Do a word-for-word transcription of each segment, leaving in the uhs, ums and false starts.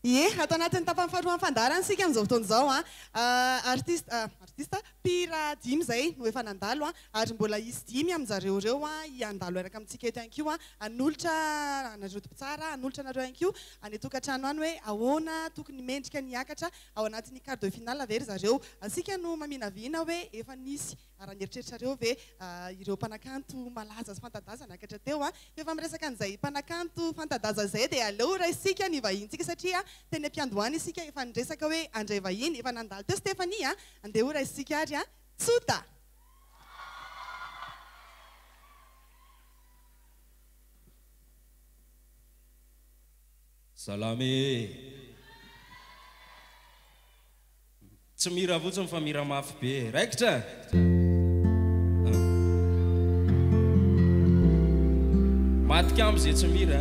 Ie, atao anatin'ny tapany faharoa fandarana sika amin'izao fotoana izao a. Artiste artiste mpihira dimy zay no efa nandalo a, ary mbola izy dimy amin'jareo reo a iandalo araka amintsika eto ihany koa a, hanolotra anareo tompon-tsara, hanolotra anareo ihany koa any tokantrano any hoe ahoana tokony mendrika niakatra ao anatin'ny quart de finale very zareo. Asika no maminavina hoe efa nisy raha ny eritreritrareo ve ireo mpanakanto malaza sy fantadaza niakatra teo a. Efa miresaka an'izay mpanakanto fantadaza zay dia aleo raha isika ny vahintsika satria teny am-piandohany isika efa niresaka hoe andray vahiny efa nandalo teo Stéphanie a, andeha ho raha isika ary a tsota. Salame. Tsy mira fotsiny fa mira mafy be. Raikitra? Matika am'izay tsy mira.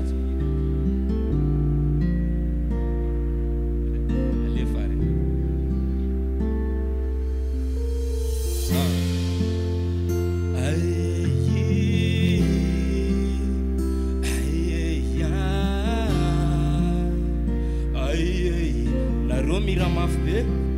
Alefare. Nareo mira mafy be.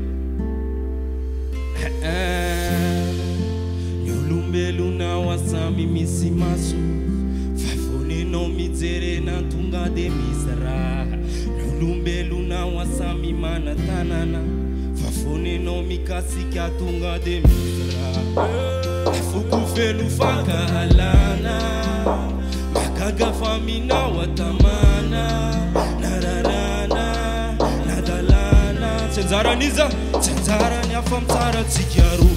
Ny olombelona ao asamy misy maso, fa fonenao mijerena tonga de misy raha. Ny olombelona ao asamy mana tanana, fa fonenao mikasika tonga de misy raha. Afoko feno fankahalana, makaga faminao atamana, nararana nadalana. Tsy anjaraniza, tsy anjarany afa mitsara tsika roa.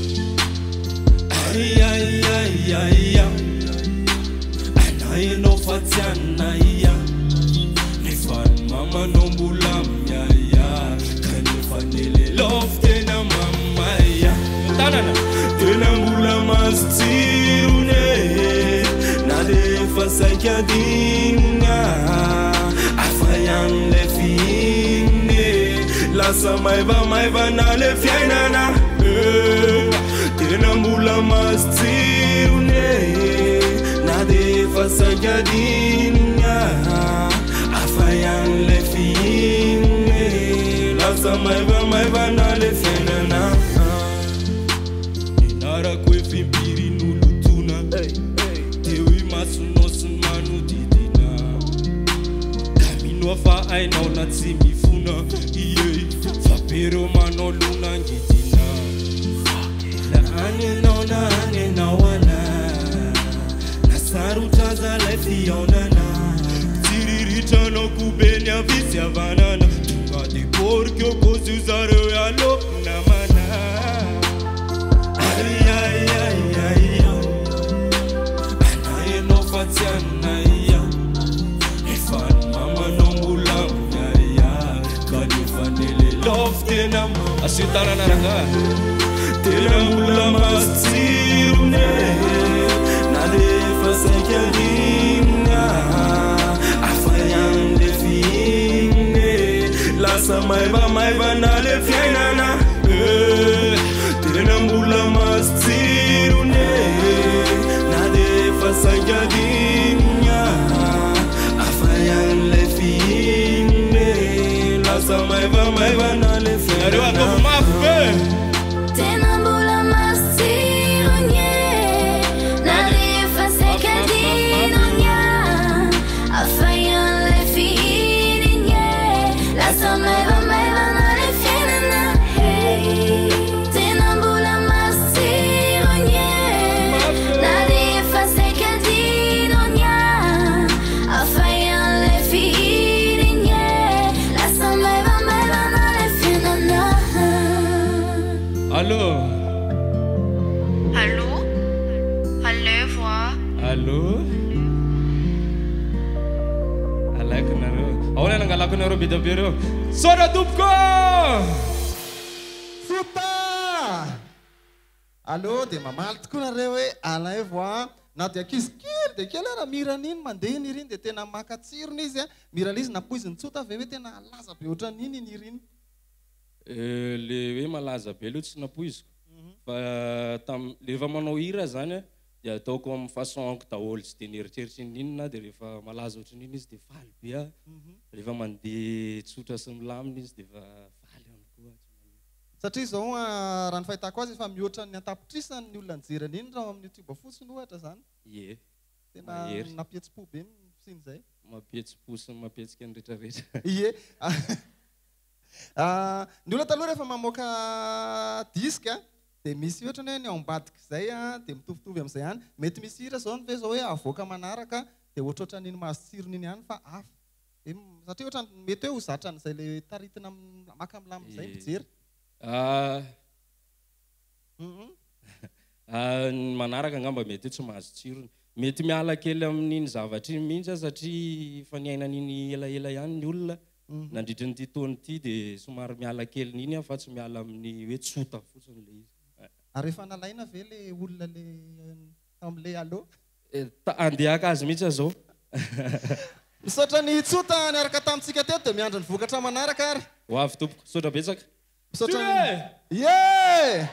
Ai ai ai ai ai, anaenao fa tsy anaia, nefa ny mamanao mbola miaia, kanefa nelelof tena mamaia. Tanana tena mbola maso tsirone, na de efa saika dinina, afa ihany le fihine, lasa maiva maiva na le fiainana. Tena mbola maso tsirone, na de efa saika dinina, afa ihany le fihine, lasa maiva maiva na le fiainana. Ninarako efimpirin'olo tona, teo i masonao sy ny manodidina, ka minoa fa ainao na tsy mifona. Ie fa pero manao lona angidina, na anenao na anenao ana, na sarotraza lay fiaonana, tsiriritranao kobeny avisy havanana, tonga de porkeo kozy io zareo aloko namana. Ai ai ai ai, anaenao fa tsy anaia, efa ny mamanao mbola miaia, kanefa nelelof tena asio tanana ranga. Tena mbola maso tsirone, na de efa saika dinina, afa ihany le fihine, lasa maiva maiva na le fiainana. Tena mbola maso tsirone, na de efa saika dinina, afa ihany le fihine, lasa maiva maiva na le fiainana. Tena mbola maso tsirone, na de efa saika dinina, afa ihany le fihine, lasa maiva maiva na le fiainana. Tena mbola maso tsirone, na de efa saika dinina, afa ihany le fihine, lasa maiva maiva na le fiainana. Allô? Allô? Allô, voix. Allô? Alaiko nareo. Ahoana nangalako nareo bitabe reo? Sora tompoko! Tsota! Allô, dia mamaly tokoa nareo hoe Alain voix. Na dia ankizy kely dia kely raha miran'iny mandeha iny iriny dia tena makatsirony izy a. Mirana izy napoiziny tsota avy hoe tena laza be ohatran'iny iny iriny. Le hoe malaza be aloha tsy napoiziko. Fa tam le efa manao hira zany dia ataoko amin'ny façon-ko daholo tsy dia nieritreritra ninona dia rehefa malaza ohatran'iny izy dia faly be a rehefa mandeha tsotra sy milamina izy dia efa faly ihany koa satria izao raha ny fahitako azy efa mihoatra ny antapitrisany ny olona nijerany iny raha amin'ny youtube fotsiny ohatra zany ie tena nampietsi-po be mifiny zay mampietsi-po sy mampietsika ny rehetrarehetra ie ny olona taloha rehefa mamoaka diska dia misy ohatra ny hoe ny ao ambadika izay a dia mitovitovy amin'izay ihany mety misy hira zao ny ve zao hoe avoaka manaraka dia ohatrohatra n'iny mahatsirony iny ihany fa hafa satria ohatra mety hoe ho zatran'izay le taritina maka milamina izay mijery manaraka angamba mety hoe tsy mahazo tsirony mety miala kely amin'iny zavatra iny mihitsy satria fa niainan'iny elaela ihany ny olona nandritra nyity taony ity dia somary miala kely n'iny fa tsy miala amin'ny hoe tsota fotsiny le izy ary efa nalaina ve le olona le amin'le alo andehaka azy mihitsy azao misaotra ny tsota niaraka tamintsika teto dia miandro ny vokatra manaraka ary ho avy tompoko misaotra betsaka misaotra ye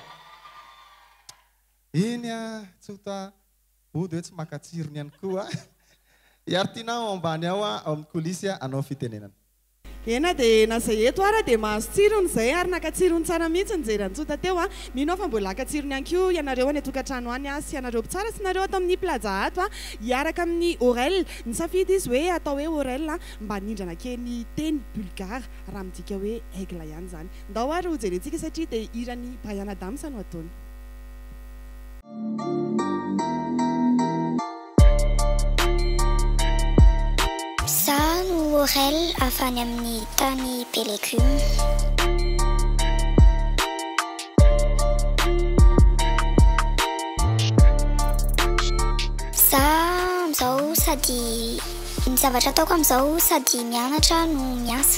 iny a tsota ody hoe tsy makatsirony ihany koa iartinao ambany ao a ao amin'ny kolisy anao fitenenana ena dia nazay eto ara dia mahazo tsirony izay ary nakatsirony tsara mihitsy nijery antsota teo a mino fa mbola akatsirony ihany koa ianareo any atokantrano any a sy ianareo mpitsara sy nareo atao amin'ny plaza ato a hiaraka amin'ny orel ny safidy izy hoe atao hoe orel mba nindrana kely teny bulgare raha midika hoe aigle ihany zany ndao ary ho jerentsika satria dia irany Brian Adams no ataony Za no Aurel avy any amin'ny tany be légume. Za amin'izao sady ny zavatra ataoko amin'izao sady mianatra no miasa.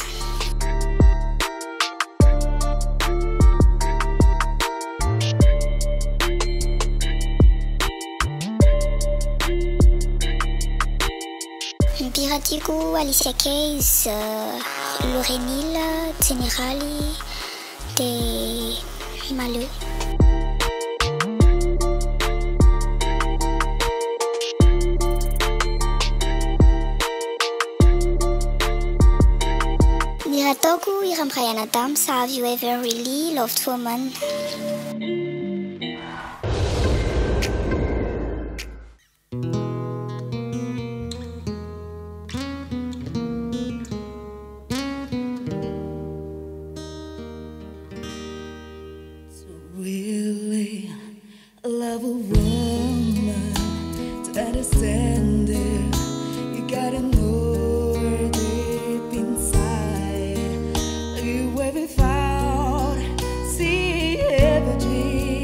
Piratico, Alicia Keys, Lorenil, Generali, des Maleux. Nirataoko iram Brian Adams, Have You Ever Really Loved Woman? See every dream.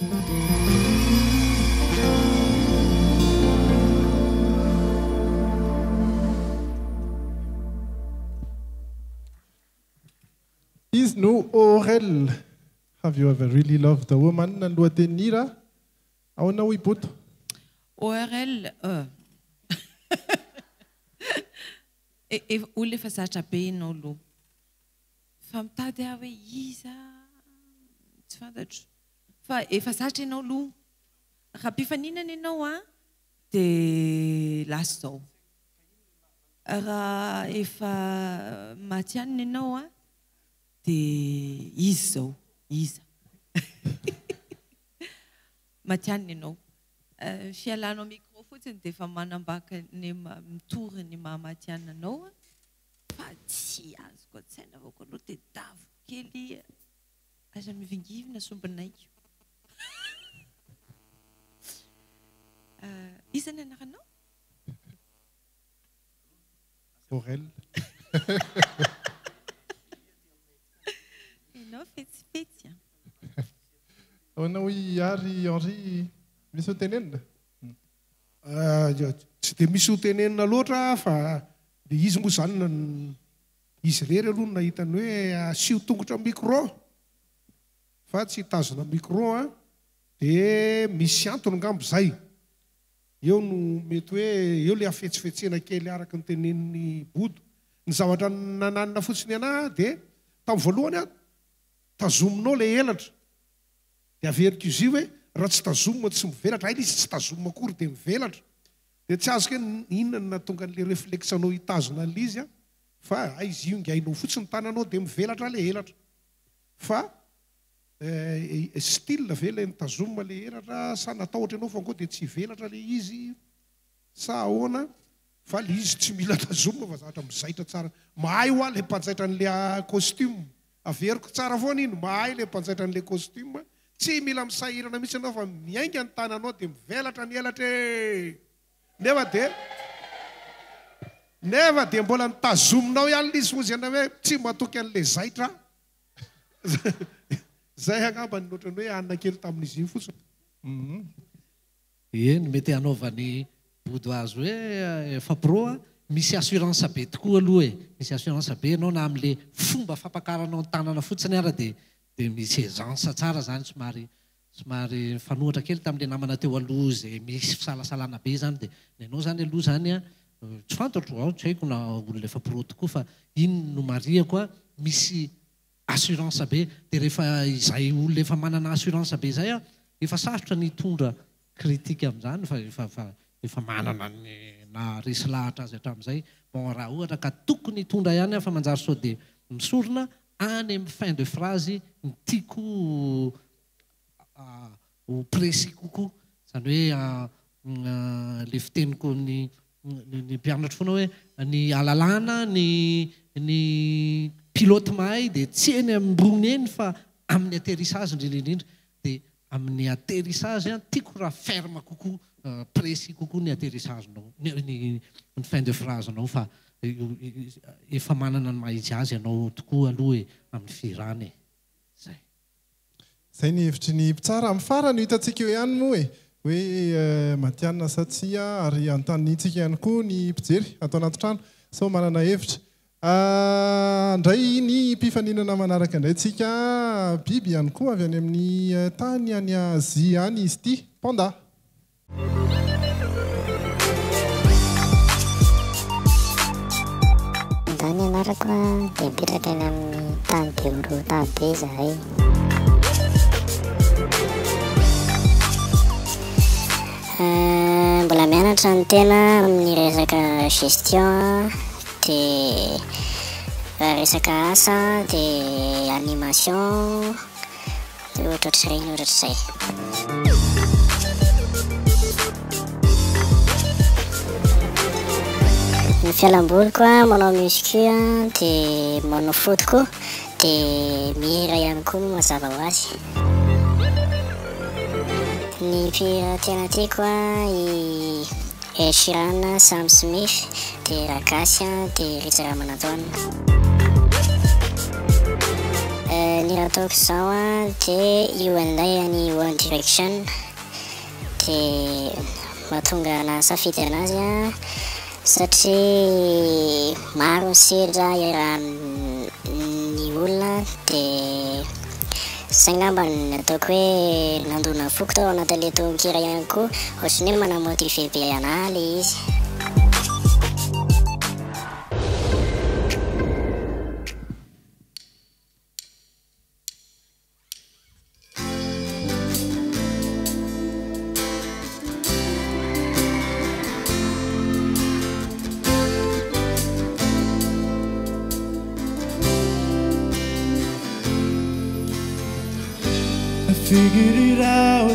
Is no Aurel. Have you ever really loved a woman? Nanloatenira? Aona oi poto? Aurel, uh. e, e, olona efa zatra be ianao aloha. Fa mitady aho hoe iza tsy fantatro. Fa efa zatra ianao aloha. Raha mpifaninana ianao a dia lasa izao. Raha efa matianina ianao a dia izy izao, iza. Matianina ianao. Fialanao micro fotsiny dia efa manambaka ny mitory ny mahamatianina anao a. Fa tsy azoko an-tsaina avako aloha dia davo kely aza mivingivina sombinaiko. Iza ny anaranao? Aurel. Ianao fetsifetsy. Aona oi Ary Henri misy ho tenenina? Tsy dia misy ho tenenina loatra fa izy moa izany izy rery aloha no nahitany hoe asio tongotra micro fa tsy hitazona micro a dia misy antony ngambo izay. Eo no mety hoe eo le afetsifetsena kely araka ny tenenin'ny bodo. Ny zavatra nananina fotsiny anahy dia tamin'ny voalohany a tazominao le elatra dia averiko izy hoe raha tsy tazomina tsy mivelatra aila izy tsy tazomina akory dia mivelatra dia tsy azoko hoe inona no natonga n'le réflexanao hitazona an'le izy a fa izy io ingainao fotsiny tananao dia mivelatra le elatra fa style ve le nitazomina le elatra sa natahotra ianao fa ankoa dia tsy velatra le izy sa ahoana fa le izy tsy mila tazomina fa zavatra mizaitra tsara. Mahay ho aho le mpanjaitra n'le costume averiko tsara foana iny mahay le mpanjaitra n'le costume tsy mila misahirana mihitsy anao fa miainga ny tananao dia mivelatra ny elatra e nefa dia nefa dia mbola nitazominao ihany izy moa zany hoe tsy matoky an'le zaitra zay angamba ny ohatrany hoe anina kely tamin'izy iny fotsiny. Eny mety hanaovany bodo azy hoe fampiro misy assurance be tokoa aloha e misy assurance be ianao na amin'le fomba fampakaranao ny tanana fotsiny ara dia dia misy aisance tsara zany somary somary fanohatra kely tamin'le namana teo aloha izay misy fisalasalana be zany dia ianao zany aloha zany a tsy fantatro ao tsy haiko na olona efa pro tokoa fa iny no mariako a misy assurance be dia rehefa izay olona efa manana assurance be zay a efa sarotra ny hitondra kritika amin'izany fa efa efa manana ny na resy lahatra azy hatramin'izay bon raha ohatra ka tokony hitondra ihany a fa manjary sao dia misorona any amin'ny fin de phrase ny tiako ho précis kokoa zany hoe le fiteniko ny ny mpianatra foana hoe ny alalàna ny ny pilote mahay dia tsy eny ambony eny fa amin'ny atterrissage indrindraindrindra dia amin'ny atterrissage a tiako raha ferme kokoa précis kokoa ny atterrissagenao ny fin de phrase anao fa efa manana ny mahizy azy ianao tokoa aloha e amin'ny firany e zay zay ny hevitry ny mpitsara amin'ny farany ho hitantsika eo ihany moa e hoe matianina satsia ary antanitsika ihany koa ny mpijery atao anaty trano sao manana hevitra ndray ny mpifaninana manaraka indray tsika biby ihany koa avy any amin'ny tany any Azia any izy ity panda. Tany anarako dia mipetraka eny amin'ny tany be orota be zahay. Mbola mianatra ny tena amin'ny resaka gestion dia resaka asa dia animation dia ohatr'izay ny ohatr'izay. Ny fialamboliko a manao muscu a dia manao foot koa dia mihira ihany koa mazava ho azy. Ny mpihira tena tiako a i Ed Sheeran, Sam Smith dia Ragasy dia Richard Ramanatona. Ny ny raha ataoko zao a dia io anday any One Direction dia mahatonga nasafidy anazy a satria maro ny sedra iarahan'ny olona dia zay ngamba ny ataoko hoe nandona foko tao anatin'le tononkira ihany koa ohatrany hoe manamotive be anahy le izy. I figured it out,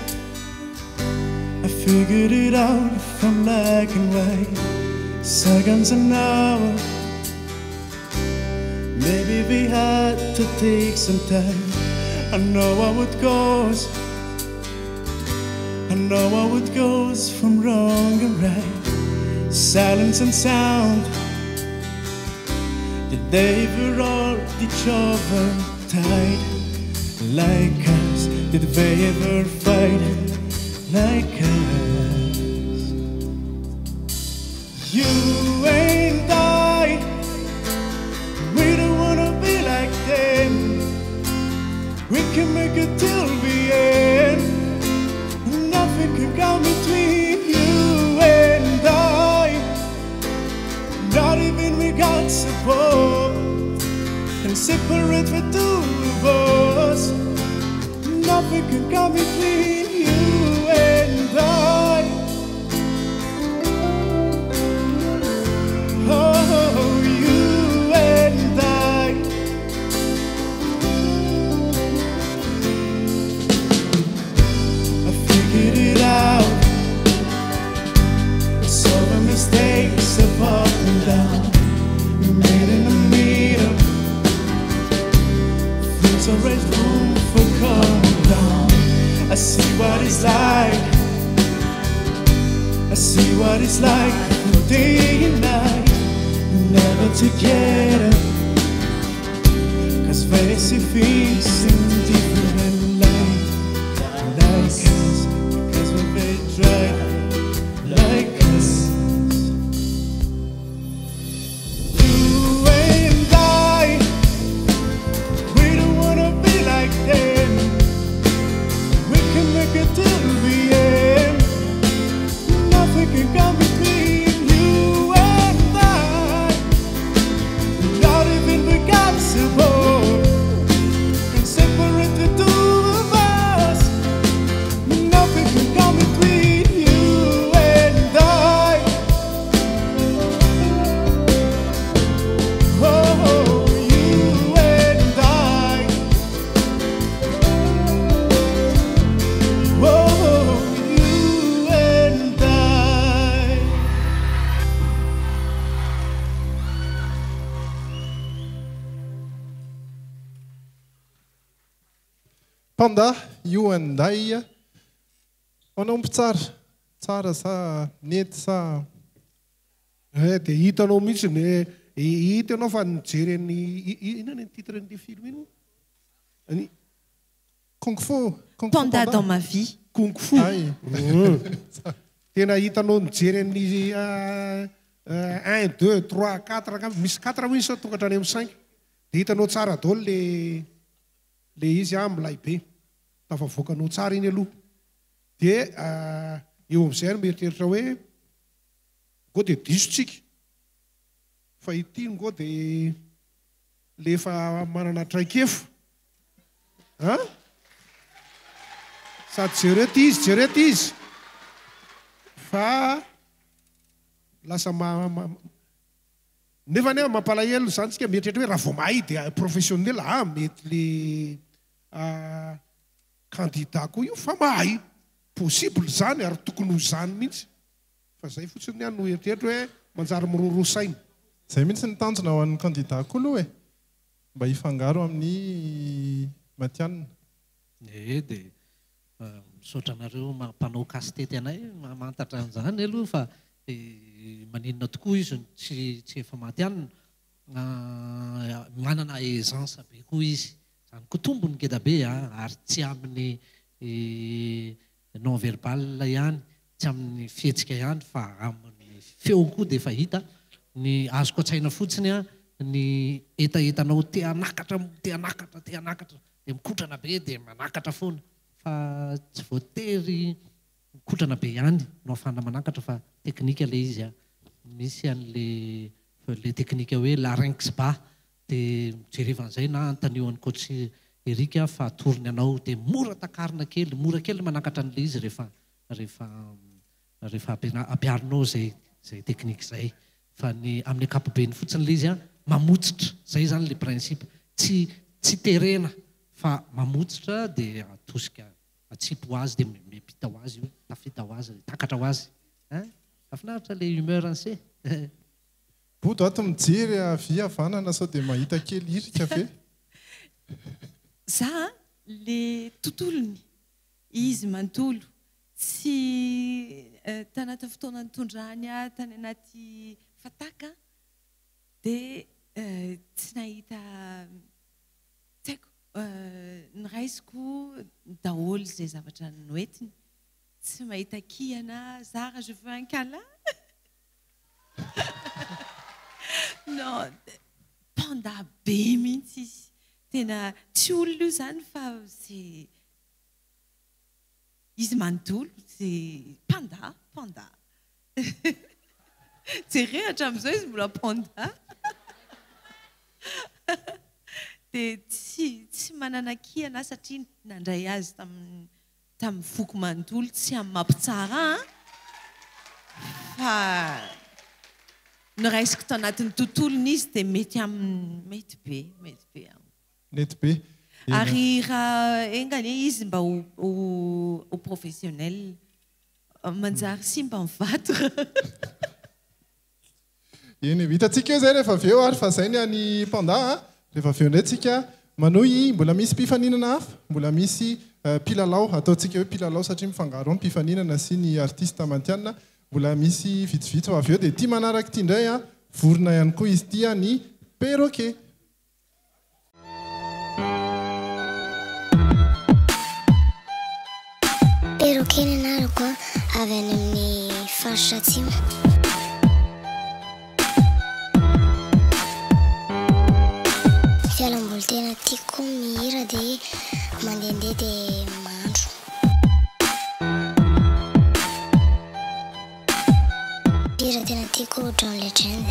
I figured it out from black and white, seconds an hour. Maybe we had to take some time. I know how it goes, I know how it goes from wrong and right, silence and sound. Did they ever hold each other tight like us? Did they ever fight like us? You and I, we don't wanna be like them. We can make it till the end. Nothing can come between you and I. Not even we got support and separate the two of us. Nothing can come between you and I. Oh, you and I. I figured it out. I saw the mistakes of up and down. Made in the middle. There's always room for calm down. I see what it's like. I see what it's like for day and night. Never together. Cause they see things in different light. Like us, because when they try like us. You and I, we don't wanna be like them. We can make it till the end. Nothing can come between you and I. Not even we got support can separate the two of us. Nothing can come between you and I. Oh, you and I. Oh, you and I. Panda, io anday manaompy tsara tsara sa nety sa Eh, dia hitanao mihitsy ny hita ianao fa nijery ny inona ny titre n'ity film ino any kung fu kung fu Panda dans ma vie. kung fu Ay. Mm. Tena hitanao nijery ny ah, ah, un deux trois quatre angamba. Misy quatre hoy sa tonga hatrany amin'ny cinq dia hitanao tsara daholo le le izy a milay be tafavoakanao tsara iny aloha dia ah, eo amin'izay no mieritreritra hoe ngo dia disotsika fa ity ngo dia lefa manana traikefa a sady jereto izy jereto izy fa lasa ma ma- nefa nefa mampalahelo zany tsika mieritreritra hoe raha vao mahay dia professionnel a mety le ah, candidat koa io fa mahay possible zany ary tokony ho zany mihitsy fa zay fotsiny any no eritreritra hoe manjary miroro saina. zay mihitsy ny tanjona ho an'ny candidat koa aloha e mba hifangaro amin'ny matianina. e dia misaotra anareo mampanao kasitety anay mamantatra an'izany aloha fa eh, maninona tokoa izy tsy tsy efa maty anina Ah, manana aisance be koa izy zany ko tombony ngeda be a ary tsy amin'ny non verbal ihany tsy amin'ny fihetsika ihany fa amin'ny feo koa dia efa hita ny azoko an-tsaina fotsiny a ny etaetanao te anakatra te anakatra te anakatra dia mikotrana be dia manakatra foana fa tsy voatery mikotrana be ihany no afana manakatra fa teknika le izy a misy an'le le teknika hoe larynx bas dia mijerevan'izay na antanio an'ny coach Erika fa atorony anao dia mora takarina kely mora kely manakatra an'le izy rehefa rehefa rehefa ampiarinao zay zay teknika zay fa ny amin'ny ankapobeny fotsiny le izy a mamotsitra zay zany le principe tsy tsy terena fa mamotsitra dia atosika atsipo ho azy dia mipita ho azy io tafita ho azy takatra ho azy afinaritra le humeur anse bodo ato mijery avy avanana sao dia mahita kely irika ve za le tontolony izy mantolo tsy tanaty fotoana nitondrany a tany anaty fataka dia tsy nahita tsy haiko niraisiko daholo zay zavatra noentiny tsy mahita kiana zara je veux un câlin non panda be mihitsy izy tena tsy olona io zany fa c'est izy manontolo c'est panda panda jerehatra amin'izao izy mbola panda dia tsy tsy manana kiana satria nandray azy tamin'ny tamin'ny foko manontolo tsy amin'ny mampitsara fa niraisiko tao anatin'ny tontolony izy dia mety amin'ny mety be mety be mety be ary raha engany izy mba ho ho professionnel manjary sy mba mivatra eny vitantsika eo zay rehefa avy eo ary fa zay ny any panda rehefa avy eo indray tsika manohy mbola misy mpifaninana hafa mbola misy mpilalao ataontsika hoe mpilalao satria mifangaro ao ny mpifaninana sy ny artiste mantianina mbola misy vitsivitsy fa avy eo dia ity manaraka ity indray a vorona ihany koa izy ity a ny perroquet perroquet ny anarako avy any amin'ny faritra atsimo fialamboly tena tiako mihira dia mandehandeha dia mahandro hira tena tiako John Legend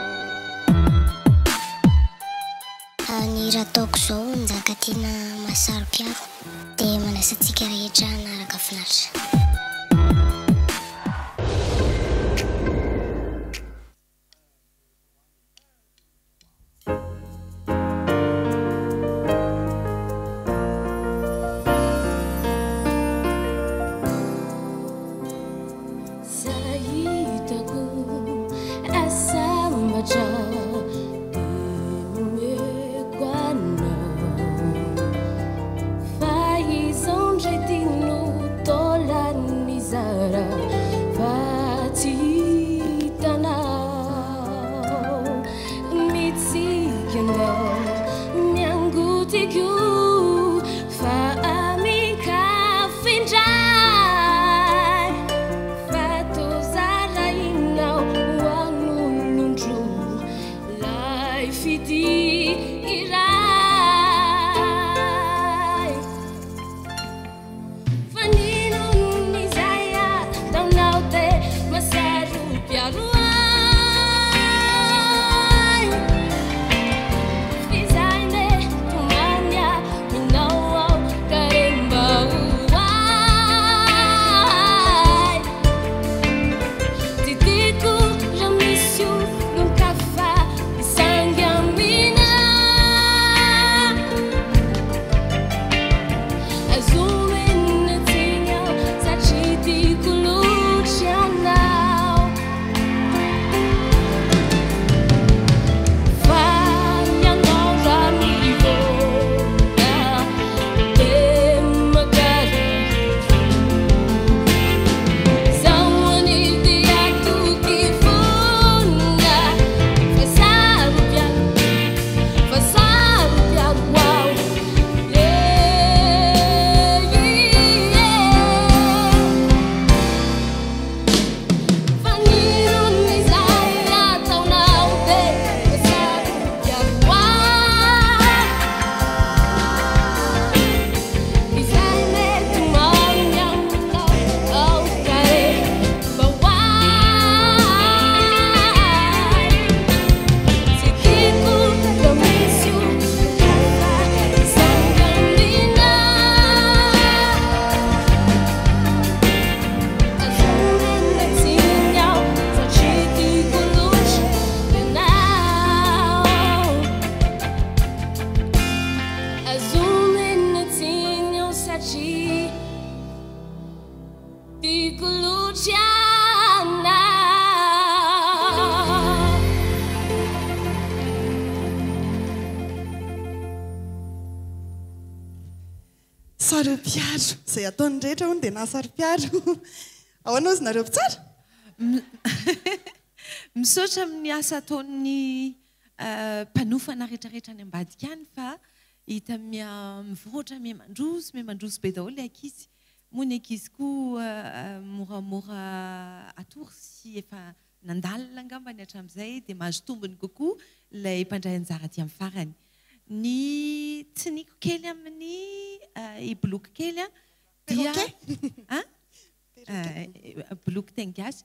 ny hira ataoko zao nizaka tiana Masaro Piaro dia manasantsika rehetra naraka finaritra Fanino ni Zaya, sarom-piaro izay ataony rehetra hono dia na sarom-piaro ahoana ozy nareo mpitsara misaotra amin'ny asa ataon'ny mpanofana rehetrarehetra any ambadika any fa hita mia mivoatra mia mandroso mia mandroso be daholo le ankizy moa ny ankizy koa moramora atory sy efa nandalina angambany hatramin'izay dia mahazo tombony kokoa ilay mpandray anjara aty amin'ny farany ny tsiniko kely amin'ny iboloky kely a dia boloky teny gasy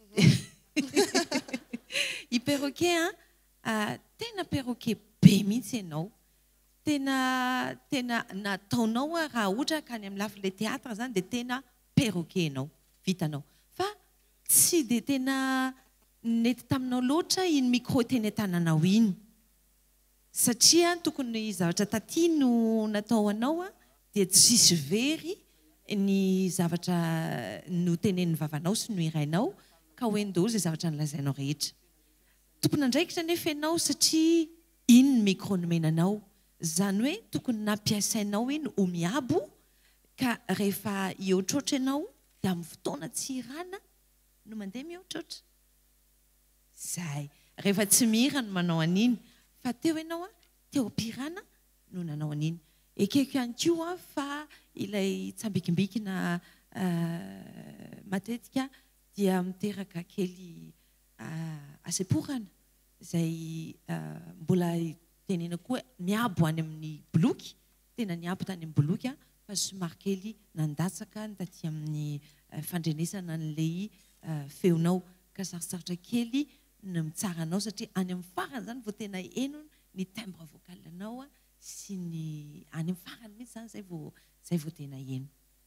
i perroquet a tena perroquet be mihitsy ianao tena tena nataonao raha ohatra ka any amin'ny lafile théâtre zany dia tena perroquet ianao vitanao fa tsy dia tena nety taminao loatra iny micro teny tananao iny satria tokony zavatra taty no natao anao a dia tsisy very ny zavatra no tenen'ny vavanao sy no irainao ka hoeny daholo zay zavatra nilazainao rehetra tokony andraikitra nefa ianao satria iny ny micro nomenanao zany hoe tokony nampiasainao iny ho miabo ka rehefa hihoatroatra ianao dia amin'ny fotoana tsy irana no mandeha mihoatroatra zay rehefa tsy mihira no manao an'iny fa teo ianao a teo pirana no nanao an'iny ekeko ihany koa fa ilay tsambikimbikina matetika dia miteraka kely aseporana izay mbola tenena koa miabo any amin'ny boloky tena niabo tany amin'ny boloky a fa somary kely nandatsaka ny taty amin'ny fandrenesana n'ilay feonao ka sarosarotra kely no mitsaranao satria any amin'ny farany zany vao tena eno ny timbre vocalenao a sy ny any amin'ny farany mihitsy zany zay vao zay vao tena eno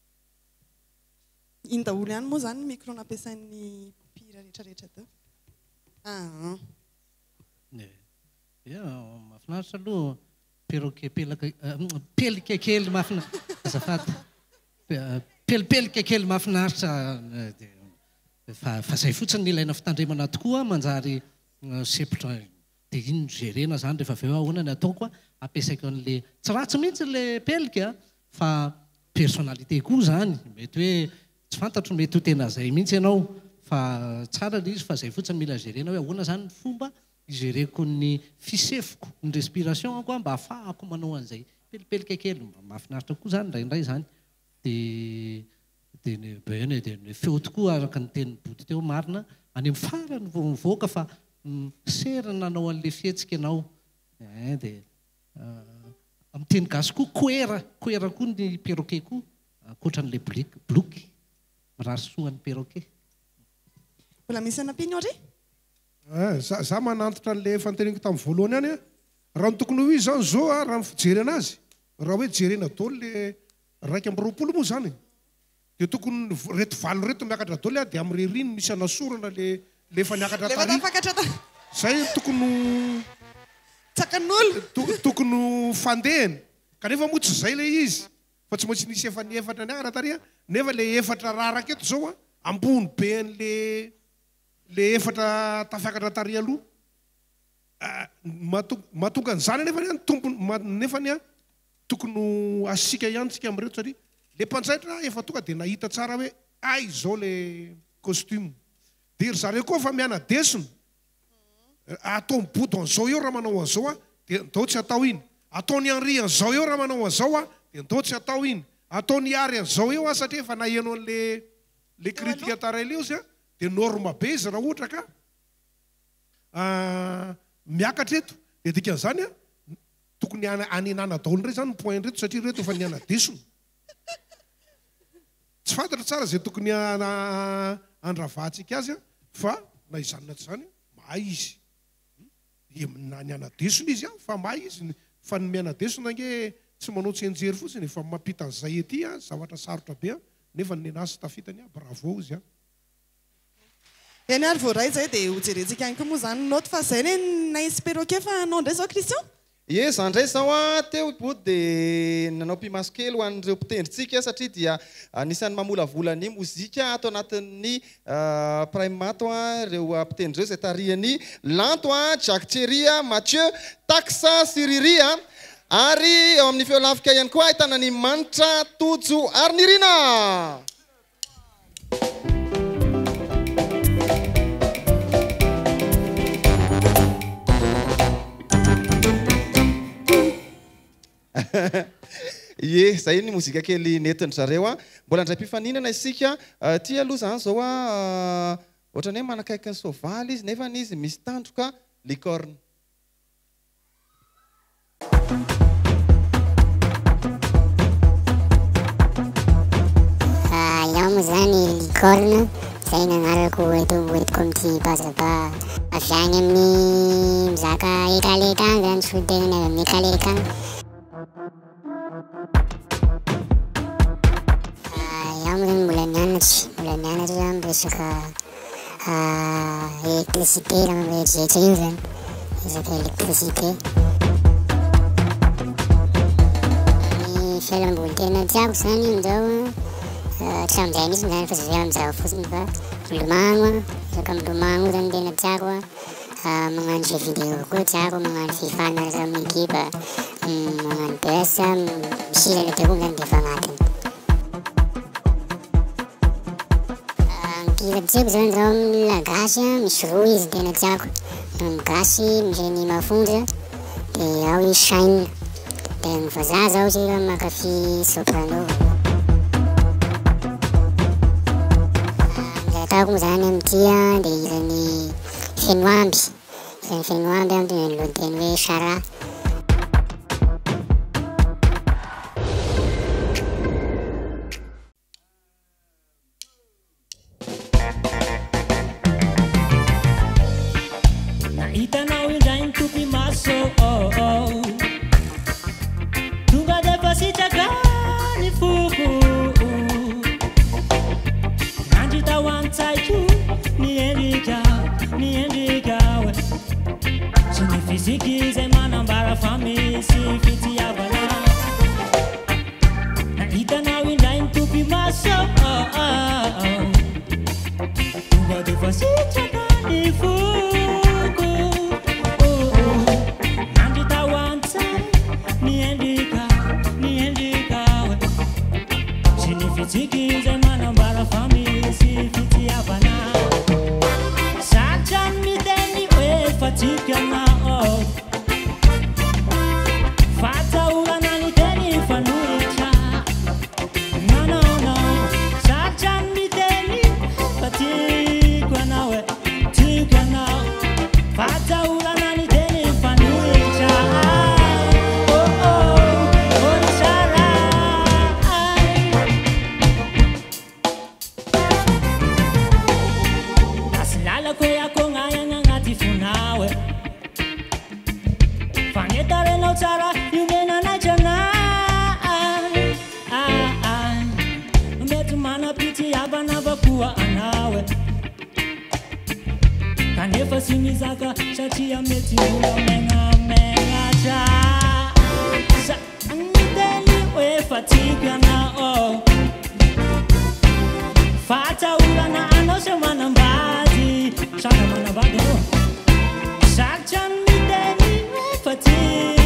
iny daholo ihany moa zany micro nampiasain'ny mpihira rehetrarehetra teo ah ia mahafinaritra aloha perroquet pelaka pelika kely mahafinaritra azafady pelipelika kely mahafinaritra fa fa zay fotsiny ny ilaina fitandremana tokoa manjary sepotra dia iny no gérena zany rehefa avy eo ahoana ny ataoko a ampiasaiko an'le tsy ratsy mihitsy le pelika fa personnalité koa zany mety hoe tsy fantatro mety ho tena zay mihitsy ianao fa tsara le izy fa zay fotsiny mila gérena hoe ahoana zany ny fomba igéreko ny fisefoko ny respiration ako mba ahafahako manao an'izay pelipelika kely mba mahafinaritra koa zany indraindray zany dia dia ny bene dia ny feo tokoa araka ny teny body teo marina any amin'ny farany vao mivoaka fa serina nanao an'le fihetsika ianao e dia amin'ny teny gasy koa koera koera koa ny perroquet koa ankoatra n'le bloky bloky mirasoan'ny perroquet mbola misy anampiny ohatry za za manantitra an'le fanteneniko tamin'ny voalohany any a raha ny tokony ho izy zany zao a raha mifijery anazy raha hoe jerena daholo le raiky amby roapolo moa zany dia tokony reto valo reto miakatra daholo a dia amin'ny ririny misy anasorana le le efa niakatra tary zay tokony tsakan'olo tokony fandehany kanefa moa tsy zay le izy fa tsy maintsy nisy efa niefatra niakatra tary a nefa le efatra raraka eto zao a ambony be an'le le efatra tafiakatra tary aloha mahatonga an'izany nefa ny a tompony nefa ny a tokony asika ihany tsika amin'reto satria le mpanjaitra efa tonga dia nahita tsara hoe ay zao le costume dia ry zareo koa fa miana desona atao mibody an'izao eo raha manao an'izao a dia ndao tsy atao iny ataony henri an'izao eo raha manao an'izao a dia ndao tsy atao iny ataony ary an'izao eo a satria efa naheno an'le le kritika taraileo izy a dia norma be izy raha ohatra ka miakatra eto dia dikan'izany a tokony aninana daholo indray zany ny point reto satria reto efa niana desona tsy fantatra tsara zay tokony andravahantsika azy a fa na izanona tsy zany mahay izy na niana desona izy a fa mahay izy fa ny miana desona nge tsy manao tsy enjery fotsiny fa mampita an'izay ety a zavatra sarotra be a nefa ny nasy tafitany a bravo izy a eny ary voaray zay dia hojerentsika ihany koa moa zany note fa zay ne naisy perroquet fa anao ndray zao Christian ie zany ndray zao a teo body dia nanao mpimaso kely ho an'ireo mpitendritsika satria dia anisan'ny mamolavola ny mozika ato anatin'ny primato a ireo mpitendry reo zay tarihany lanto a Jack Thierry a Mathieu Taxa sy Riri a ary eo amin'ny feo lafika ihany koa ahitana ny manitra tojo ary nirina. Ye, zay ny mozika kely netiny zareo a. Mbola ndray mpifaninana isika. Ty aloha zany zao a ohatrany hoe manakaiky ny soavaly izy nefa izy misy tandroka licorne. Iaho moa zany licorne, zay nanarako eto entiko amin'ity bazaba avy any amin'ny mizaka ekaleka any zany sotenany avy amin'ny ekaleka any. Iaho moa zany mbola mianatry, mbola mianatry zany resaka électricité raha mampieritreritra io zany, resaka électricité. Ny fialamboly tena tiako zany amizao hatramin'izay mihitsy zany fa zay amin'izao fotsiny fa milomano, resaka milomano zany tena tiako a, magnano jeu vidéo koa tiako, magnano FIFA miaraka amin'ny ekipa, magnano P S, misy ilay koa zany defa agnatiny. Ny tiako zany zao amin'ny gasy misy roa izy tena tiako, ny gasy misy ny mafondra dia ao i shine, dia ny vazaha zao sika mankafy soprano. Ataoko moa zany amin'ity a dia izany fenoamby, izany fenoamby a dia ny lohateny hoe Sara. Nahitanao indray ny tompy maso, oh, oh. Tonga defa sitraka ny foko, nandry tao an-tsaiko miendrika, miendrika we. Sy ny fiziky izay manambara fa misy fitiavana. Nahitanao indray ny tompy maso, oh, oh, oh. Tonga defa sitraka ny foko, fiziky zay manambara fa misy fitiavana. Satra miteny hoe fatikanao, fatahorana ny teny fanohitra. No, no, no. Satra miteny fatikanao, tikanao, fatahorana ny teny fanohitra. Tsara yumena na jana mbetu mana piti abana bakua anawe kanefa simizaka shatia meti ula menga menga cha sa nideli we fatiga na o fata ula na anose manambadi shana manabadi no sacha nideli we fatiga.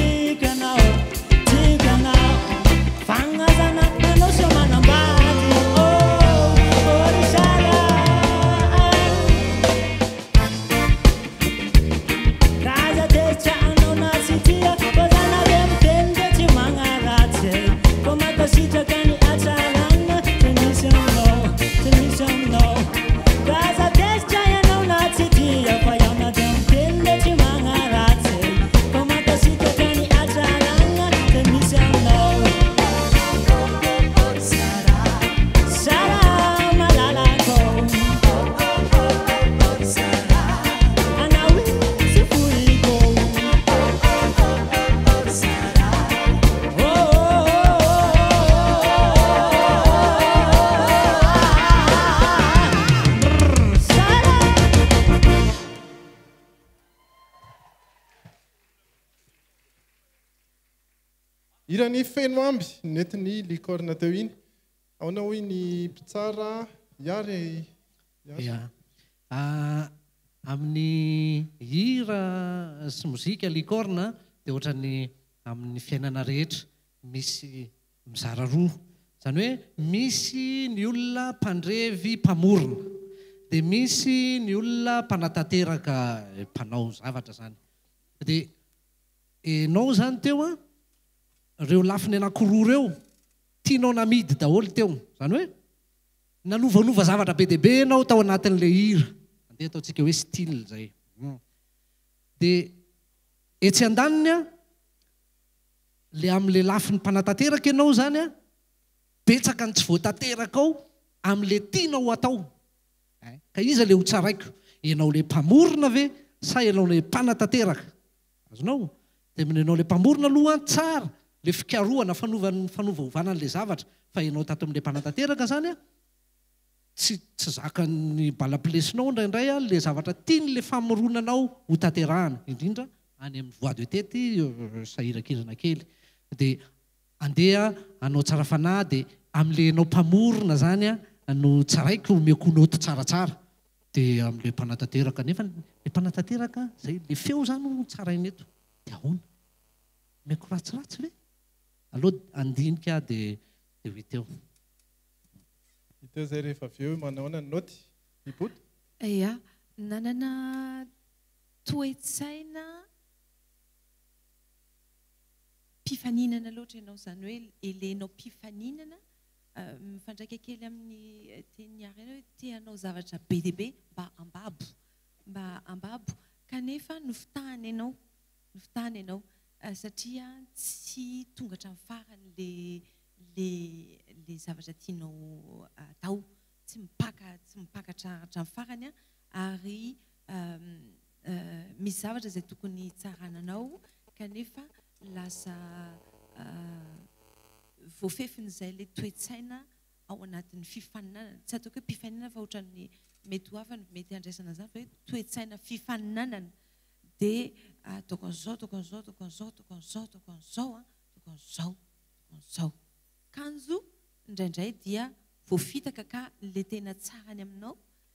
Irany feno amby netiny licorne teo iny. Aona hoy ny mpitsara iary. Ya. Amin'ny hira sy mozika licorne dia ohatran'ny amin'ny fiainana rehetra misy mizara roa zany hoe misy ny olona mpandrevy mpamorona dia misy ny olona mpanatanteraka mpanao zavatra zany dia enao zany teo a reo lafiny anankiroa reo tianao namidy daholo teo zany hoe nanovanova zavatra be deaibe ianao tao anatin'le hira andeha ataontsika hoe style zay dia etsy an-daniny a le amin'le lafiny mpanatanteraka ianao zany a betsaka ny tsy voatanteraka ao amin'le tianao atao ka iza le ho tsaraiko ianao le mpamorona ve sa ianao le mpanatanteraka azonao dia minenao le mpamorona aloha tsara le fikaroana fanaovany fanaovaovana an'le zavatra fa ianao tato amin'le mpanatanteraka zany a tsy tsy zaka ny balaplesinao indraindray a le zavatra tiany le famoronanao ho tanterahana indrindra any amin'ny voix de tête sahirakirana kely dia andeha anao tsara fanahy dia amin'le anao mpamorona zany a no tsaraiko omeko noty tsaratsara dia amin'le mpanatanteraka nefa le mpanatanteraka zay le feo zany no tsara ineto dia ahoana meko ratsiratsy ve aloha andinika dia dia ho iteo iteo zay rehefa avy eo manaona ny noty miboto ia nanana toetsaina mpifaninana loatra ianao zany hoe elenao mpifaninana mifandraika kely amin'ny teniary hoe teanao zavatra be deaibe mba ambabo mba ambabo kanefa nofitahana ianao nofitahana ianao satria tsy tonga hatramin'ny farany le le le zavatra tianao atao tsy mipaka tsy mipakatra hatramin'ny farany a ary misy zavatra izay tokony tsarananao kanefa lasa voafefin'izay le toetsaina ao anatin'ny fifaninana tsy ataoko hoe mpifaninana fa ohatran'ny mety hoavany mety andraisana zany fa hoe toetsaina fifaninanana dia ataoko an'izao ataoko an'izao ataoko an'izao ataoko an'izao ataoko an'izao a ataoko an'izao ataoko an'izao kanjo indraindray dia voafitaka ka le tena tsarany aminao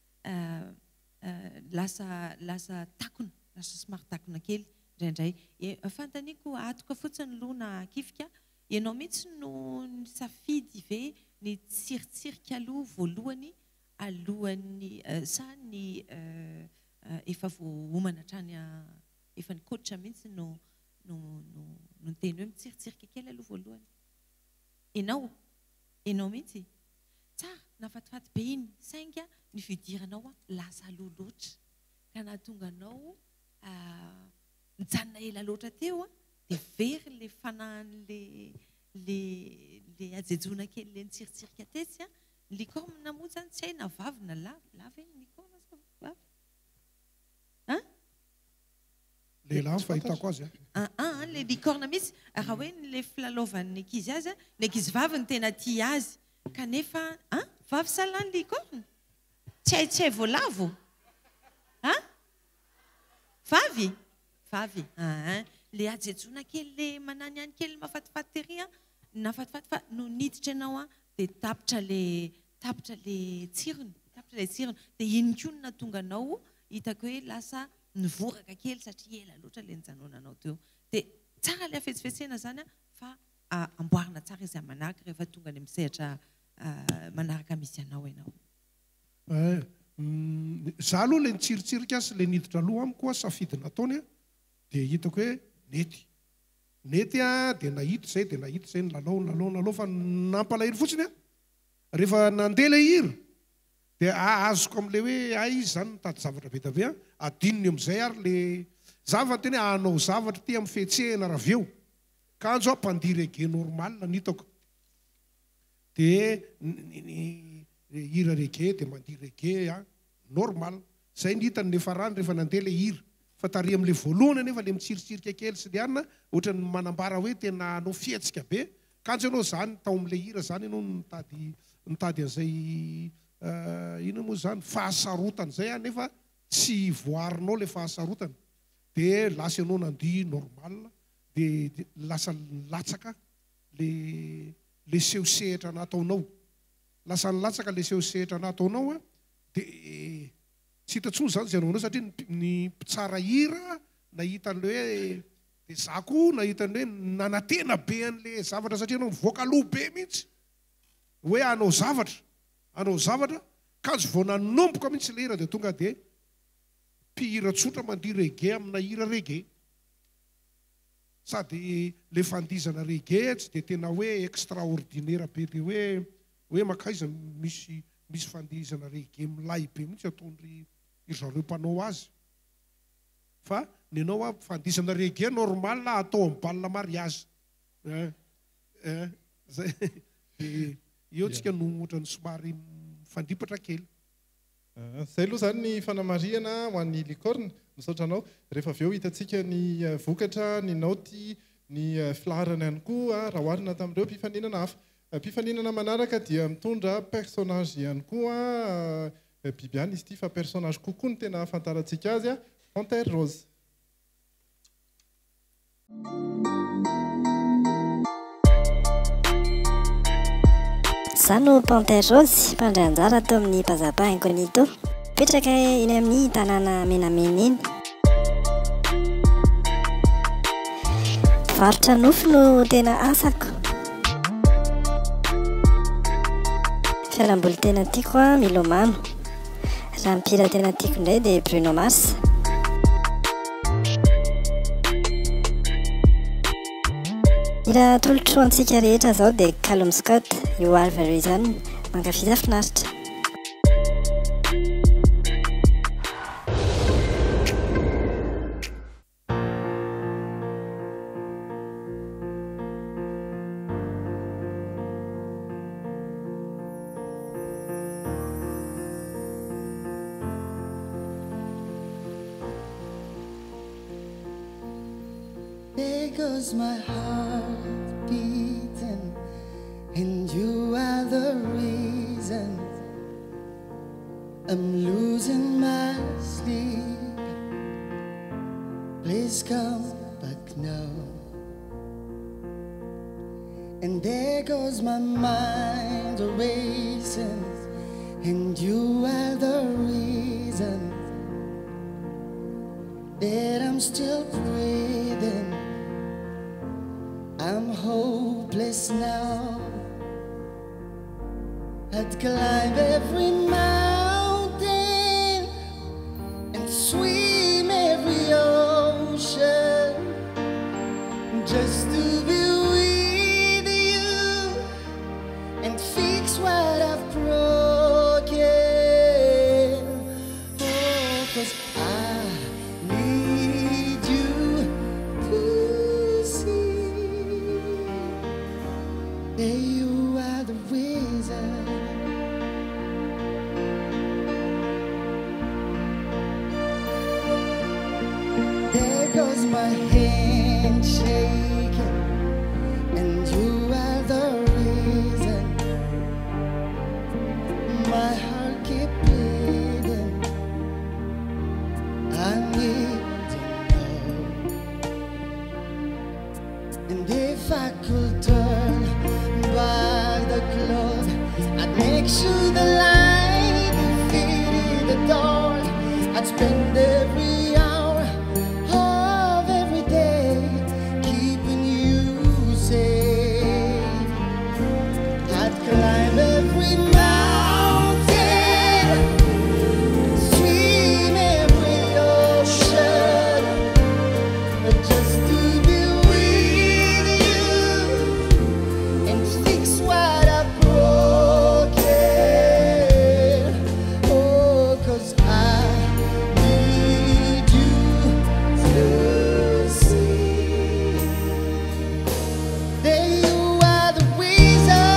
lasa lasa takona lasa somary takona kely indraindray fantaniko atoka fotsiny aloha na kifika ianao mihitsy no ny safidy ve ny tsiritsirika aloha voalohany alohan'ny sa ny efa voahomana hatrany efa ny coach mihitsy no no no no teny hoe mitsiritsirika kely aloha voalohany ianao ianao mihitsy tsara nafatifaty be iny sainga ny fidiranao a lasa aloha loatra ka nahatonga anao mijanona ela loatra teo a dia very le fanahin'le le le ajejona kely le nitsiritsirika tetsy a ny licorne moa zany tsy hay na vavy na lava lava eny licorne sa vavy a lehilahy fahitako azy a le licorne mihitsy raha hoe le filalaovan'ny ankizy azy a ny ankizy vavy ny tena tia azy kanefa a vavy salany licorne tsy hay tsy hay voalavo a vavy vavy le ajejona kely le manany any kely mafatifaty tery a nafatifaty fa no niditra ianao a dia tapitra le tapitra le tsirony tapitra le tsirony dia iny koa no nahatonga anao hitako hoe lasa nivoraka kely satria ela loatra le nijanonanao teo dia tsara le afetsifetsena zany a fa amboarina tsara izy manaraka rehefa tonga any misehatra manaraka misy anao ianao za aloha le nitsiritsirika sy le niditra aloha amiko koa safidy nataony a dia hitako hoe nety nety a dia nahita zay dia nahita zay nylalao nylalao nylalao fa nampalahiry fotsiny a rehefa nandeha le hira dia azoko am'le hoe ay izy zany nitady zavatra be dabe a adininy am'izay ary le zavatra teny anao zavatra ty amin'ny fihetsehana raha aveo ka anjo a mpandihy rege normal nitako dia hira rege dia mandihy rege a normal zay nitany nefa rany rehefa nandeha le hira fa tary am'le voalohany nefa le mitsiritsirika kely sy le anina ohatrany manambara hoe tena anao fihetsika be kanjo ianao zany tao am'le hira zany ianao nitady nitady an'izay ino moa zany fahasarotana zay a nefa tsy voarinao le fahasarotana dia lasa ianao nandihy normal dia lasa latsaka le le seho sehatra nataonao lasa nilatsaka le seho sehatra nataonao a dia tsy hitantsony zany zay anaonao satria ny mpitsara hira nahita an'le hoe dia za koa nahitany hoe nanantena be an'la zavatra satria anao mivoaka aloha be mihitsy hoe anao zavatra anao zavatra kazo vao nanomboka mihitsy le hira dia tonga dia mpihira tsotra mandia rege amina hira rege sady le fandizana rege tsy dia tena hoe extraordinaire be dia hoe hoe makaiza misy misy fandizana rege milay be mihitsy ataondry izareo mpanao azy fa ny anao a fandizana rege normal na atao amin'ny balle mariage zay dia eo tsika no ohatrany somary mifandipatra kely zay aloha zany ny fanamariana ho an'ny licorne misaotra anao rehefa avy eo hitantsika ny vokatra ny naoty ny filarana ihany koa raha oharina tamin'ireo mpifaninana hafa mpifaninana manaraka dia mitondra personnage ihany koa biby ihany izy ity fa personnage kokoa ny tena ahafantarantsika azy a Panthère Rose. Za no Panthère Rose, mpandray anjara tao amin'ny Pazapa Incognito, mipetraka eny amin'ny tanàna menamena eny. Varotra nofo no tena asako. Fialamboly tena tiako a milomano. Raha mpihira tena tiako indray dia Bruno Mars. Ira tolotro antsika rehetra zao dia Callum Scott, io Alva Reason, mankafy finaritra. There goes my heart beating, and you are the reason I'm losing my sleep. Please come back now. And there goes my mind racing, and you are the reason that I'm still breathing. I'm hopeless now. I'd climb every mountain and swim every ocean just to be with you and fix what I've broken. Oh, 'cause I need you to see that you are the reason. There goes my hand shaking, and you are the reason my heart keeps bleeding. I need to know. And if I could turn back the clock, I'd make sure the light defeated the dark. I'd spend every hour of every day keeping you safe. I'd climb every mountain, swim every ocean just to be with you and fix what I've broken. Oh, 'cause I need you to see that you are the reason.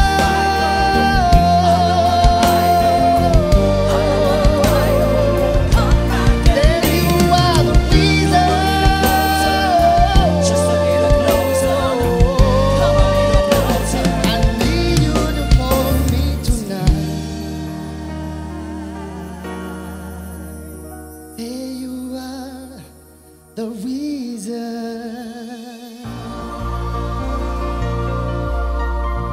That you are the reason. Just a little closer. I need you to hold me tonight. There you are, the reason.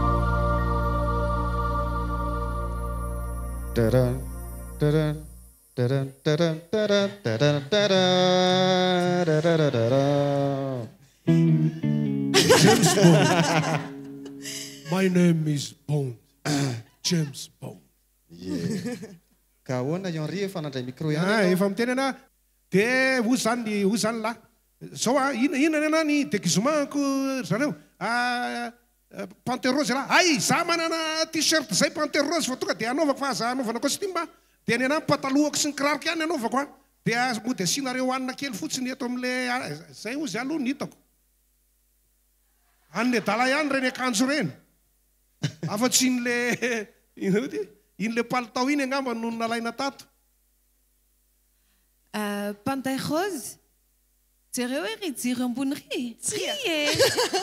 Da-da, da-da, Taran, taran, taran, taran, taran. James Bond. My name is Bond. James Bond. Ka ahoana Henri efa nandray micro ihany Ah, ianao? efa miteny ana dia ho zany ho zany lahy zao a ina inany ana ny déguisement-ko zareo Ah, ah, panthère rose lahy ay za manana t-shirt zay panthère rose fa tonga dia anaovako fa za anaovana costume dia ny ana patalohako sy ny kiraroko ihany anaovako a dia mo dia asianareo hanina kely fotsiny eto amin'le zay ozy aloha ny hitako an'le dala ihany reny akanjo reny afa-tsy in'le ino ty in'le palitao iny angamba no nalaina tato Euh, Panthère rose. Jereo e ry jiro ambony ry. Ry e.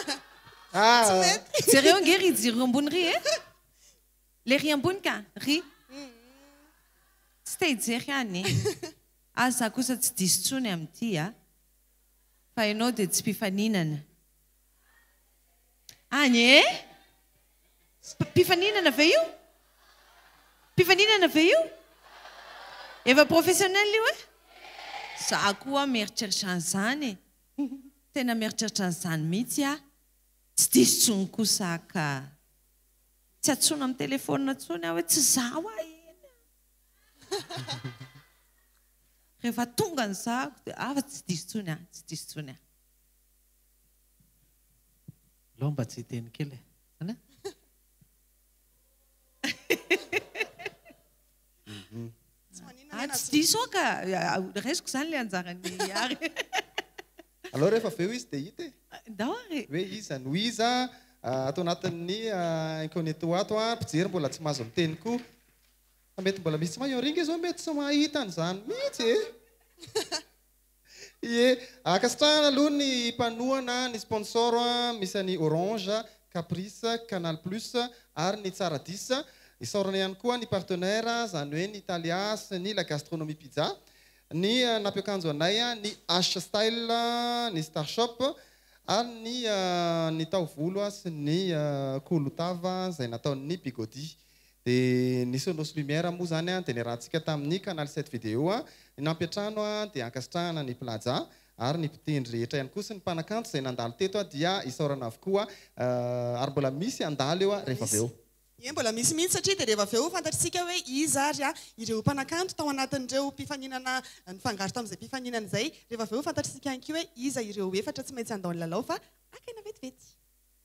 Jereo nge ry jiro ambony ry e. Le ry ambony ka, ry. Tsy te hijery ihany. Aza kosa tsy diso tsony amin'ity a. Fa ianao dia tsy mpifaninana. Any e? Mpifaninana ve io? Mpifaninana ve io? Efa professionnel io e? Za koa mieritreritra an'izany. Tena mieritreritra an'izany mihitsy a. Tsy diso tsony kosa ka. Tsy atsoina amin'ny telefônina tsony aho hoe tsy zaho a iny. Rehefa tonga ny zahako dia afa tsy diso tsony a, tsy diso tsony a. Lao mba tsy hiteny kely e. Zany a? Ah, tsy diso ka resiko zany le anjarany ary. Alors rehefa aveo izy dia hita e. Dao ary. Hoe iza no iza atao anatin'ny incognito ato a mpijery mbola tsy mahazo miteny koa. Fa mety mbola misy tsy maharinga izy mety tsy mahita an'izany mihitsy e. Ie, akasitrahana aloha ny mpanohana ny sponsor misy any Orange, Caprice, Canal Plus ary ny Tsara dix. Isaorana ihany koa ny partenaire zany hoe ny Italia sy ny La Gastronomie Pizza, ny nampiakanjo anay ny H Style, ny Star Shop ary ny ny taovolo sy ny kolotava izay nataon'ny Bigodi. Dia ny Sonos Lumière moa zany dia niarahantsika tamin'ny Canal sept vidéo ny nampiatrano dia ankasitrahana ny Plaza ary ny mpitendry rehetra ihany koa sy ny mpanakanto izay nandalo teto dia isaorana avokoa ary mbola misy andalo eo rehefa aveo. Ie, mbola misy mihitsy satria dia rehefa aveo fantatritsika hoe iza ary a ireo mpanakanto tao anatin'ireo mpifaninana nifangaro tamin'izay mpifaninana izay rehefa aveo fantatritsika ihany koa hoe iza ireo efatra tsy maintsy andao ny lalao fa akaina vetivety.